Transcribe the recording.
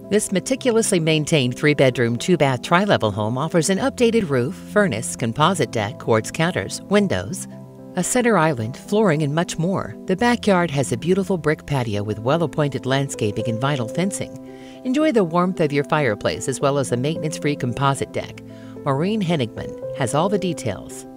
This meticulously maintained 3-bedroom, 2-bath tri-level home offers an updated roof, furnace, composite deck, quartz counters, windows, a center island, flooring, and much more. The backyard has a beautiful brick patio with well-appointed landscaping and vinyl fencing. Enjoy the warmth of your fireplace as well as a maintenance-free composite deck. Maureen Henigman has all the details.